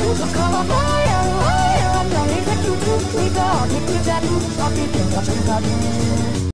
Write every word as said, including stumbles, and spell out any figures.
Let's come on higher, higher. I'm gonna take you to we go. Take you that, I'll be